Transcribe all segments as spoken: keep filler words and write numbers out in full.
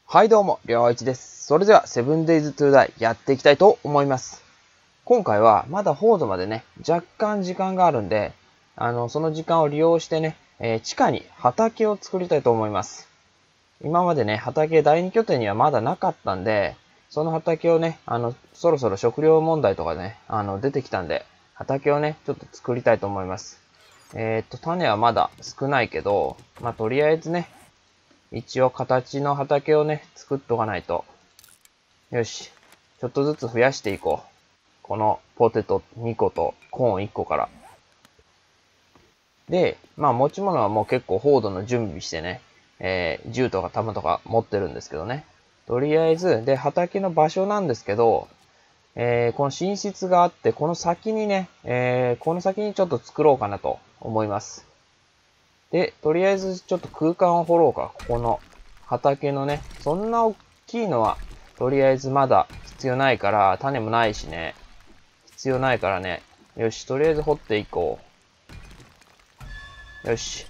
はいどうも、りょういちです。それでは、セブンデイズトゥーダイやっていきたいと思います。今回は、まだホードまでね、若干時間があるんで、あの、その時間を利用してね、えー、地下に畑を作りたいと思います。今までね、畑第二拠点にはまだなかったんで、その畑をね、あの、そろそろ食料問題とかね、あの、出てきたんで、畑をね、ちょっと作りたいと思います。えー、っと、種はまだ少ないけど、まあ、とりあえずね、一応形の畑をね、作っとかないと。よし。ちょっとずつ増やしていこう。このポテトにことコーンいっこから。で、まあ持ち物はもう結構ホードの準備してね、えー、銃とか弾とか持ってるんですけどね。とりあえず、で、畑の場所なんですけど、えー、この寝室があって、この先にね、えー、この先にちょっと作ろうかなと思います。で、とりあえずちょっと空間を掘ろうか。ここの畑のね。そんな大きいのは、とりあえずまだ必要ないから、種もないしね。必要ないからね。よし、とりあえず掘っていこう。よし。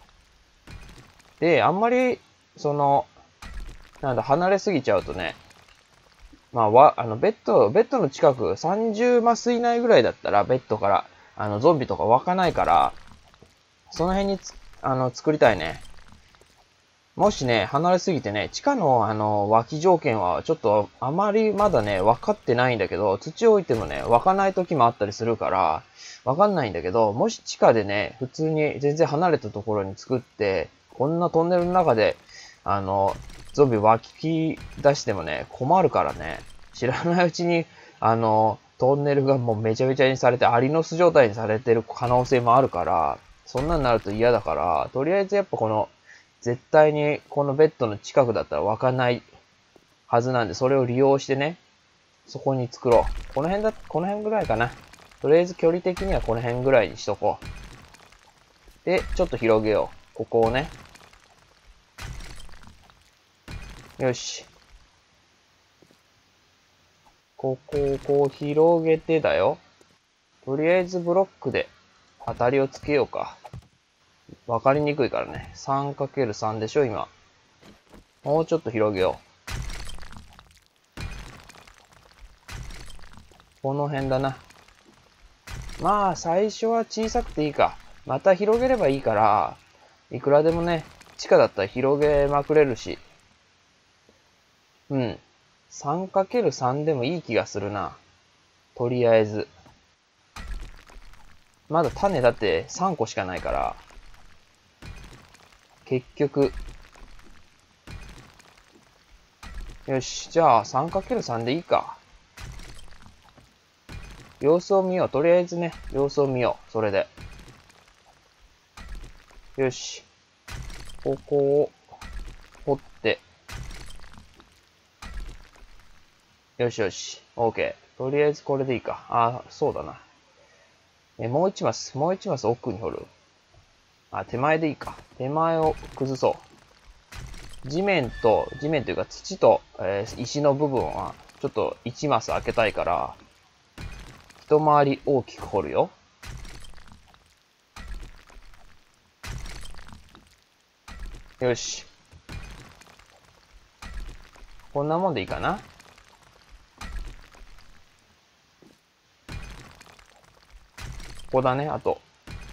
で、あんまり、その、なんだ、離れすぎちゃうとね、まあ、わ、あの、ベッド、ベッドの近く、さんじゅうマス以内ぐらいだったら、ベッドから、あの、ゾンビとか湧かないから、その辺につ、あの、作りたいね。もしね、離れすぎてね、地下のあの、湧き条件はちょっとあまりまだね、分かってないんだけど、土を置いてもね、湧かない時もあったりするから、わかんないんだけど、もし地下でね、普通に全然離れたところに作って、こんなトンネルの中で、あの、ゾンビ湧き出してもね、困るからね、知らないうちに、あの、トンネルがもうめちゃめちゃにされて、アリの巣状態にされてる可能性もあるから、そんなになると嫌だから、とりあえずやっぱこの、絶対にこのベッドの近くだったら湧かないはずなんで、それを利用してね、そこに作ろう。この辺だ、この辺ぐらいかな。とりあえず距離的にはこの辺ぐらいにしとこう。で、ちょっと広げよう。ここをね。よし。ここをこう広げてだよ。とりあえずブロックで当たりをつけようか。わかりにくいからね。さんかけるさん でしょ、今。もうちょっと広げよう。この辺だな。まあ、最初は小さくていいか。また広げればいいから、いくらでもね、地下だったら広げまくれるし。うん。さんかけるさん でもいい気がするな。とりあえず。まだ種だってさんこしかないから。結局。よし。じゃあ さんかけるさん でいいか。様子を見よう。とりあえずね、様子を見よう。それで。よし。ここを掘って。よしよし。OK。とりあえずこれでいいか。あ、そうだな。え、もう一マス、もう一マス奥に掘る。あ、手前でいいか。手前を崩そう。地面と、地面というか土と、えー、石の部分は、ちょっといちマス開けたいから、一回り大きく掘るよ。よし。こんなもんでいいかな。ここだね、あと。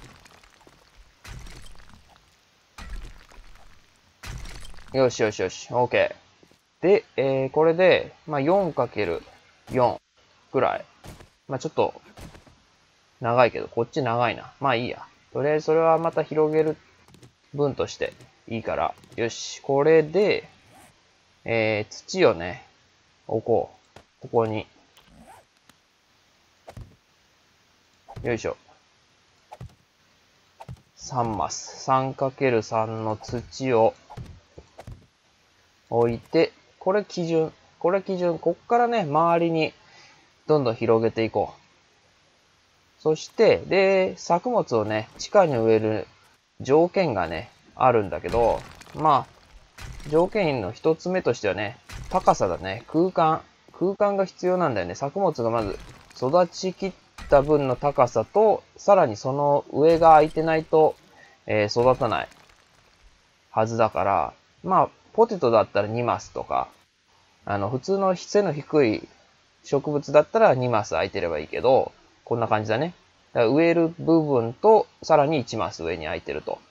よしよしよし、OK。で、えー、これで、まあ、よんかけるよん ぐらい。まあ、ちょっと、長いけど、こっち長いな。まあいいや。とりあえずそれはまた広げる分としていいから。よし、これで、えー、土をね、置こう。ここに。よいしょ。さんマス。さんかけるさん の土を置いて、これ基準。これ基準。こっからね、周りにどんどん広げていこう。そして、で、作物をね、地下に植える条件がね、あるんだけど、まあ、条件の一つ目としてはね、高さだね。空間。空間が必要なんだよね。作物がまず育ちきった分の高さと、さらにその上が空いてないと、えー、育たないはずだから、まあ、 ポテトだったらにマスとか、あの、普通の背の低い植物だったらにマス空いてればいいけど、こんな感じだね。だから植える部分と、さらにいちマス上に空いてると。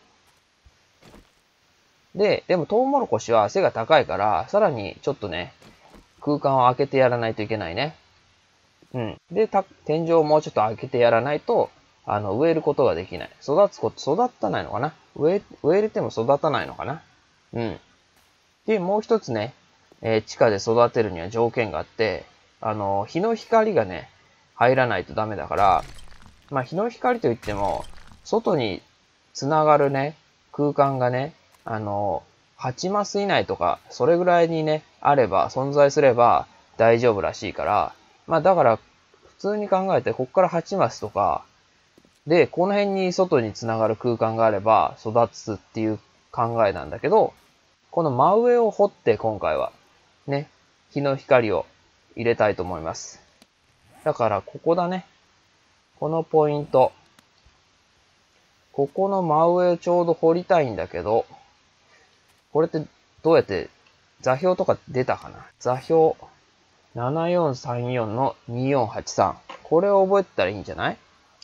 で、でもトウモロコシは背が高いから、さらにちょっとね、空間を空けてやらないといけないね。うん。で、た天井をもうちょっと開けてやらないと、あの、植えることができない。育つこと、育たないのかな植え、植えれても育たないのかなうん。で、もう一つね、えー、地下で育てるには条件があって、あの、日の光がね、入らないとダメだから、まあ、日の光といっても、外につながるね、空間がね、あの、はちマス以内とか、それぐらいにね、あれば、存在すれば大丈夫らしいから、まあだから、普通に考えて、こっからはちマスとか、で、この辺に外につながる空間があれば育つっていう考えなんだけど、この真上を掘って今回は、ね、日の光を入れたいと思います。だからここだね。このポイント。ここの真上をちょうど掘りたいんだけど、これってどうやって座標とか出たかな？座標ななよんさんよんのによんはちさん。これを覚えてたらいいんじゃない？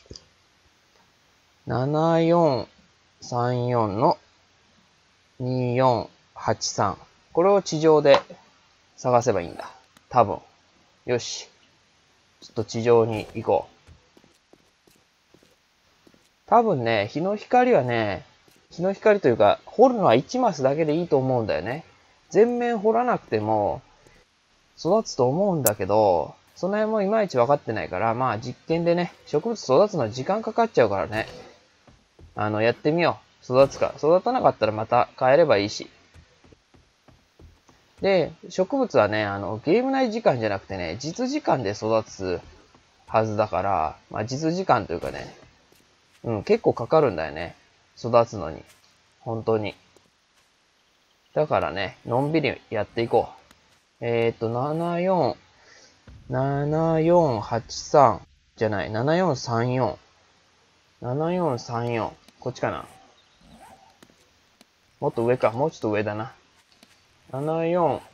ななよんさんよん のによんはちさん。これを地上で探せばいいんだ。多分。よし。ちょっと地上に行こう。多分ね、日の光はね、日の光というか、掘るのはいちマスだけでいいと思うんだよね。全面掘らなくても育つと思うんだけど、その辺もいまいち分かってないから、まあ実験でね、植物育つのは時間かかっちゃうからね。あの、やってみよう。育つか。育たなかったらまた変えればいいし。で、植物はね、あの、ゲーム内時間じゃなくてね、実時間で育つはずだから、まあ実時間というかね、うん、結構かかるんだよね。育つのに。本当に。だからね、のんびりやっていこう。えっと、ななよん、ななよんはちさんじゃない、ななよんさんよん。ななよんさんよん。こっちかな。もっと上か。もうちょっと上だな。ななよん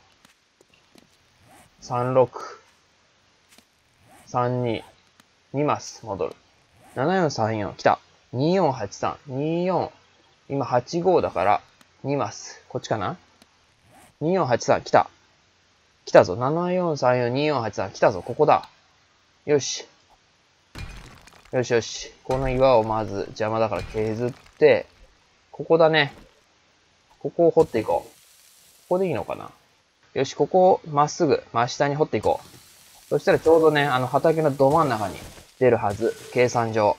さんろく。さんに。にマス戻る。ななよんさんよん。来た。によんはちさん。によん。今はちごだからにマス。こっちかな？ によんはちさん 来た。来たぞ。ななよんさんよん、によんはちさん。来たぞ。ここだ。よし。よしよし。この岩をまず邪魔だから削って、ここだね。ここを掘っていこう。ここでいいのかな？よし、ここをまっすぐ、真下に掘っていこう。そしたらちょうどね、あの畑のど真ん中に出るはず。計算上。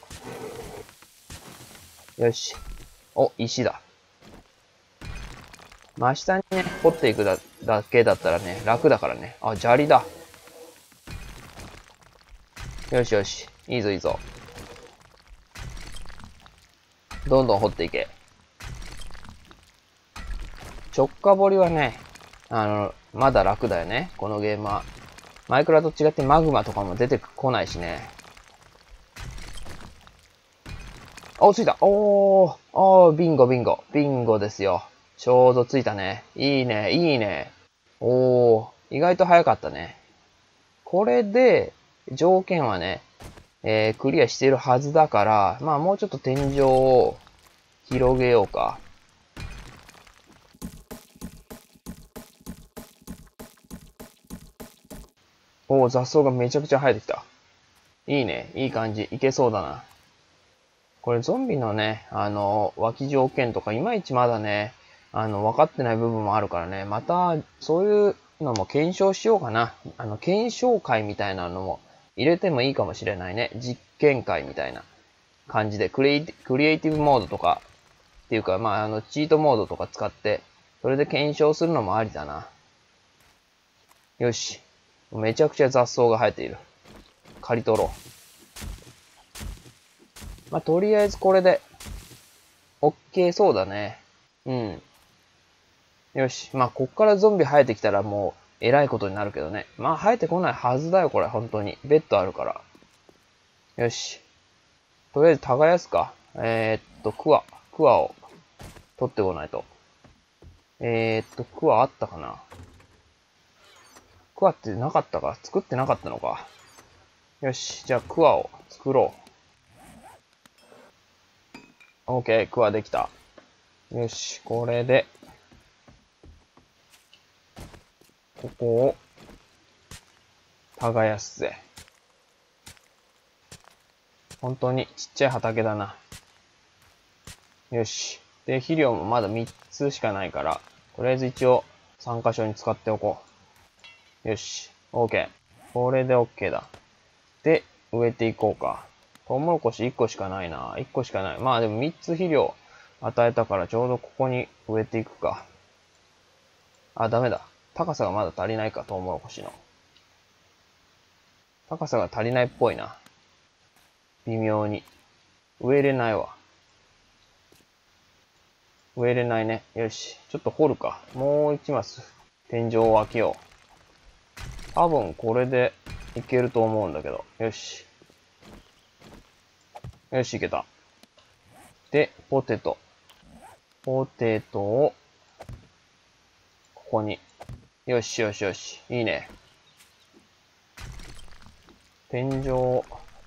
よし。お、石だ。真下にね、掘っていくだだけだったらね、楽だからね。あ、砂利だ。よしよし。いいぞいいぞ。どんどん掘っていけ。直下掘りはね、あの、まだ楽だよね。このゲームは。マイクラと違ってマグマとかも出てこないしね。お、ついた。おー。おー、ビンゴビンゴ。ビンゴですよ。ちょうどついたね。いいね、いいね。おー。意外と早かったね。これで、条件はね、えー、クリアしているはずだから、まあもうちょっと天井を広げようか。おー、雑草がめちゃくちゃ生えてきた。いいね。いい感じ。いけそうだな。これゾンビのね、あの、脇条件とかいまいちまだね、あの、分かってない部分もあるからね、また、そういうのも検証しようかな。あの、検証会みたいなのも入れてもいいかもしれないね。実験会みたいな感じで、クリエイティ、クリエイティブモードとか、っていうか、まあ、あの、チートモードとか使って、それで検証するのもありだな。よし。めちゃくちゃ雑草が生えている。刈り取ろう。まあ、とりあえずこれで、OK そうだね。うん。よし。まあ、こっからゾンビ生えてきたらもう、えらいことになるけどね。まあ、生えてこないはずだよ、これ、本当に。ベッドあるから。よし。とりあえず耕すか。えー、っと、クワ。クワを取ってこないと。 えー、っと、クワあったかな。クワってなかったか、作ってなかったのか。よし、じゃあクワを作ろう。OK、クワできた。よし、これで、ここを、耕すぜ。本当にちっちゃい畑だな。よし。で、肥料もまだみっつしかないから、とりあえず一応さん箇所に使っておこう。よし。OK。これで OK だ。で、植えていこうか。トウモロコシいっこしかないな。いっこしかない。まあでもみっつ肥料与えたからちょうどここに植えていくか。あ、ダメだ。高さがまだ足りないか、トウモロコシの。高さが足りないっぽいな。微妙に。植えれないわ。植えれないね。よし。ちょっと掘るか。もう一マス。天井を開けよう。多分これでいけると思うんだけど。よし。よし、いけた。で、ポテト。ポテトを、ここに。よしよしよし。いいね。天井。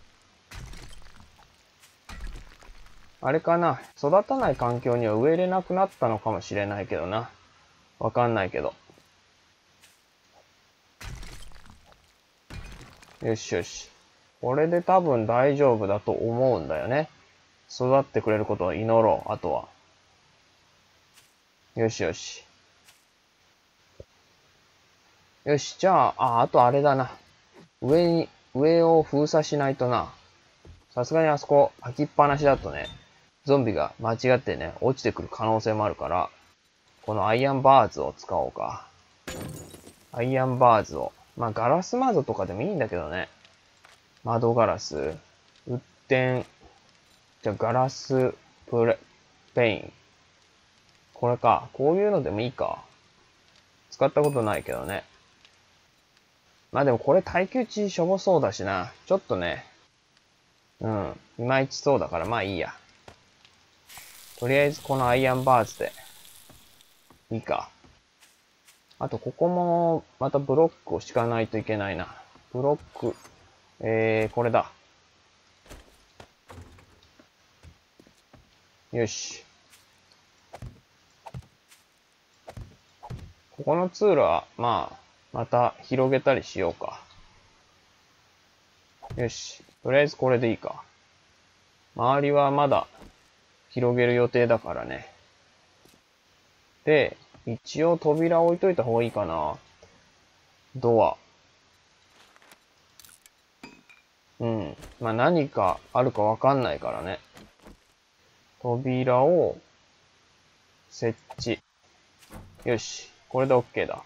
あれかな。育たない環境には植えれなくなったのかもしれないけどな。わかんないけど。よしよし。これで多分大丈夫だと思うんだよね。育ってくれることを祈ろう、あとは。よしよし。よし、じゃあ、あ、あとあれだな。上に、上を封鎖しないとな。さすがにあそこ、開きっぱなしだとね、ゾンビが間違ってね、落ちてくる可能性もあるから、このアイアンバーズを使おうか。アイアンバーズを。まあ、ガラス窓とかでもいいんだけどね。窓ガラス。ウッデン。じゃあ、ガラスプレ、ペイン。これか。こういうのでもいいか。使ったことないけどね。まあでもこれ耐久値しょぼそうだしな。ちょっとね。うん。いまいちそうだからまあいいや。とりあえずこのアイアンバーズで。いいか。あとここもまたブロックを敷かないといけないな。ブロック。えー、これだ。よし。ここの通路は、まあ、また広げたりしようか。よし。とりあえずこれでいいか。周りはまだ広げる予定だからね。で、一応扉置いといた方がいいかな。ドア。うん。まあ何かあるかわかんないからね。扉を設置。よし。これで OK だ。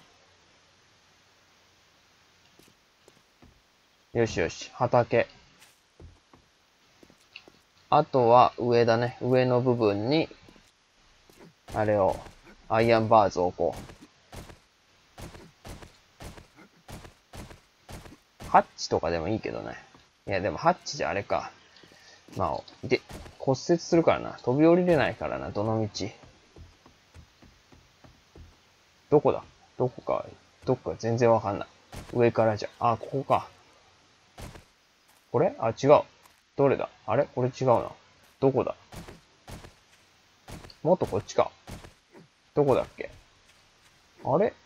よしよし。畑。あとは上だね。上の部分に、あれを、アイアンバーズを置こう。ハッチとかでもいいけどね。いや、でもハッチじゃあれか。まあ、で、骨折するからな。飛び降りれないからな、どの道。どこだどこか、どこか全然わかんない。上からじゃ。あ、ここか。これあ、違う。どれだあれこれ違うな。どこだもっとこっちか。どこだっけあれ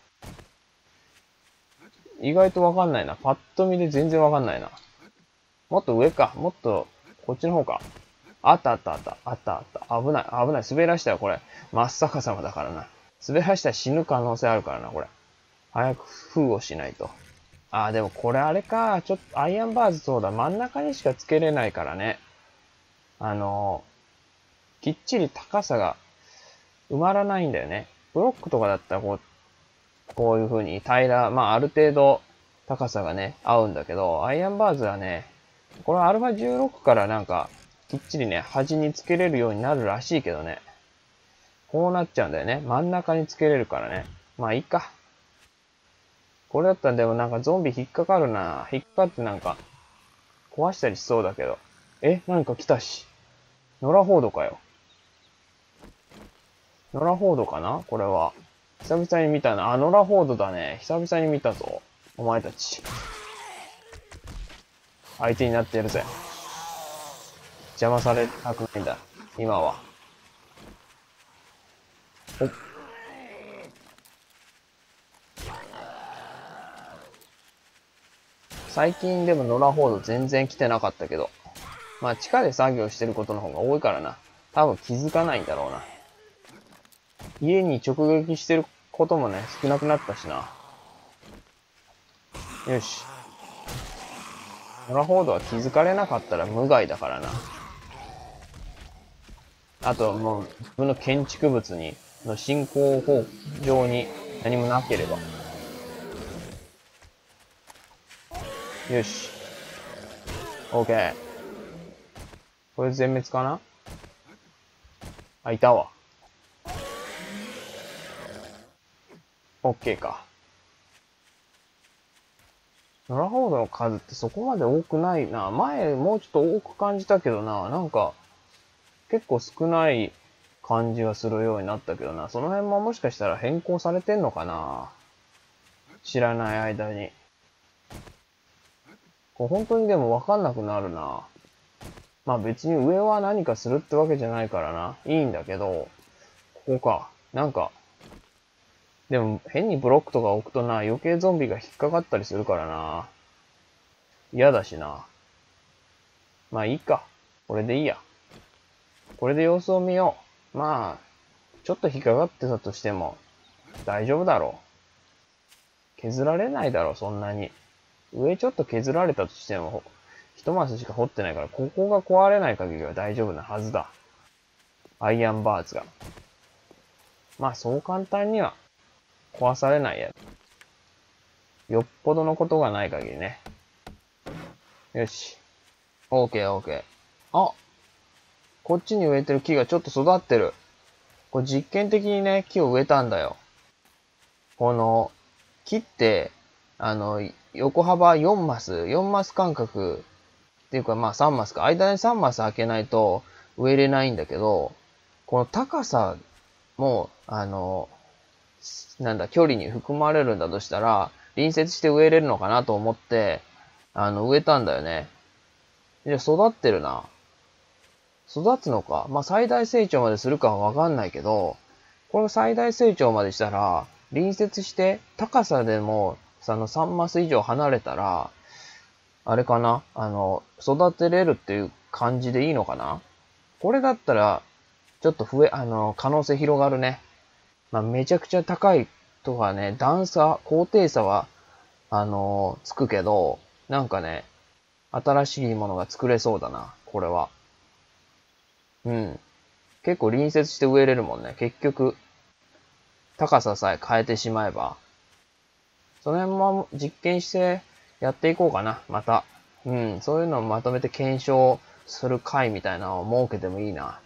意外とわかんないな。パッと見で全然わかんないな。もっと上か。もっと、こっちの方か。あったあったあった。あったあった。危ない。危ない。滑らしたよ、これ。真っ逆さまだからな。滑らしたら死ぬ可能性あるからな、これ。早く封をしないと。あー、でもこれあれか。ちょっと、アイアンバーズそうだ。真ん中にしかつけれないからね。あのー、きっちり高さが埋まらないんだよね。ブロックとかだったらこう、こういう風に平ら、まあある程度高さがね、合うんだけど、アイアンバーズはね、これ アルファじゅうろく からなんか、きっちりね、端につけれるようになるらしいけどね。こうなっちゃうんだよね。真ん中につけれるからね。まあいいか。これだったらでもなんかゾンビ引っかかるな。引っかかってなんか、壊したりしそうだけど。え、なんか来たし。ノラフォードかよ。ノラフォードかなこれは。 久々に見たな。あ、ノラフォードだね。久々に見たぞ。お前たち。相手になってやるぜ。邪魔されたくないんだ。今は。おっ。最近でもノラフォード全然来てなかったけど。まあ地下で作業してることの方が多いからな。多分気づかないんだろうな。家に直撃してることもね、少なくなったしな。よし。ノラフォードは気づかれなかったら無害だからな。あともう自分の建築物に、の進行方上に何もなければ。よし。OK。これ全滅かな？あ、いたわ。OK か。ノラフォードの数ってそこまで多くないな。前もうちょっと多く感じたけどな。なんか、結構少ない感じがするようになったけどな。その辺ももしかしたら変更されてんのかな。知らない間に。これ本当にでもわかんなくなるな。まあ別に上は何かするってわけじゃないからな。いいんだけど、ここか。なんか、でも変にブロックとか置くとな、余計ゾンビが引っかかったりするからな。嫌だしな。まあいいか。これでいいや。これで様子を見よう。まあ、ちょっと引っかかってたとしても、大丈夫だろう。削られないだろう、そんなに。上ちょっと削られたとしても、一マスしか掘ってないから、ここが壊れない限りは大丈夫なはずだ。アイアンバーツが。まあ、そう簡単には壊されないやつ。よっぽどのことがない限りね。よし。オーケーオーケー。あ、こっちに植えてる木がちょっと育ってる。これ実験的にね、木を植えたんだよ。この、木って、あの、横幅よんマス、よんマス間隔っていうかまあさんマスか。間にさんマス開けないと植えれないんだけど、この高さも、あの、なんだ、距離に含まれるんだとしたら、隣接して植えれるのかなと思って、あの、植えたんだよね。じゃ育ってるな。育つのか。まあ、最大成長までするかはわかんないけど、この最大成長までしたら、隣接して、高さでも、そのさんマス以上離れたら、あれかなあの、育てれるっていう感じでいいのかな。これだったら、ちょっと増え、あの、可能性広がるね。まあ、めちゃくちゃ高いとかね、段差、高低差は、あの、つくけど、なんかね、新しいものが作れそうだな、これは。うん。結構隣接して植えれるもんね。結局、高ささえ変えてしまえば。その辺も実験してやっていこうかな、また。うん。そういうのをまとめて検証する会みたいなのを設けてもいいな。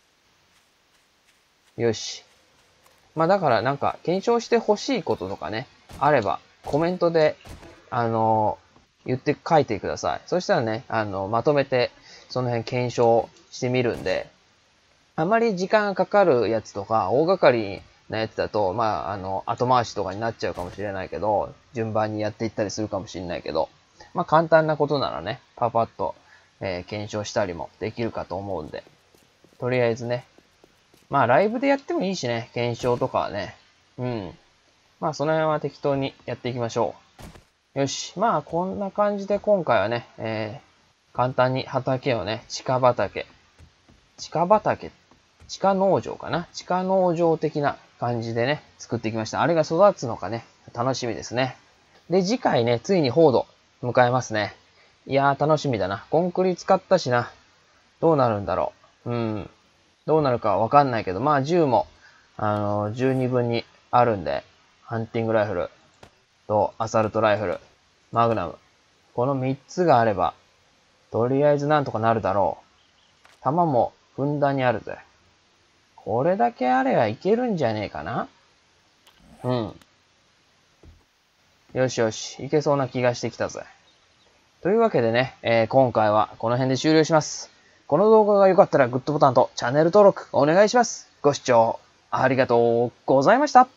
よし。まあだからなんか検証してほしいこととかね、あればコメントで、あの、言って書いてください。そしたらね、あの、まとめてその辺検証してみるんで、あまり時間がかかるやつとか、大掛かりなやつだと、まあ、あの、後回しとかになっちゃうかもしれないけど、順番にやっていったりするかもしれないけど、まあ簡単なことならね、パパッと、えー、検証したりもできるかと思うんで、とりあえずね、まあライブでやってもいいしね、検証とかはね。うん。まあその辺は適当にやっていきましょう。よし。まあこんな感じで今回はね、えー、簡単に畑をね、地下畑。地下畑、地下農場かな。地下農場的な感じでね、作ってきました。あれが育つのかね、楽しみですね。で、次回ね、ついにホード迎えますね。いやー楽しみだな。コンクリ使ったしな。どうなるんだろう。うん。どうなるかわかんないけど、まあ銃も、あの、十二分にあるんで、ハンティングライフルとアサルトライフル、マグナム。この三つがあれば、とりあえずなんとかなるだろう。弾もふんだんにあるぜ。これだけあればいけるんじゃねえかな。うん。よしよし、いけそうな気がしてきたぜ。というわけでね、えー、今回はこの辺で終了します。この動画が良かったらグッドボタンとチャンネル登録お願いします。ご視聴ありがとうございました。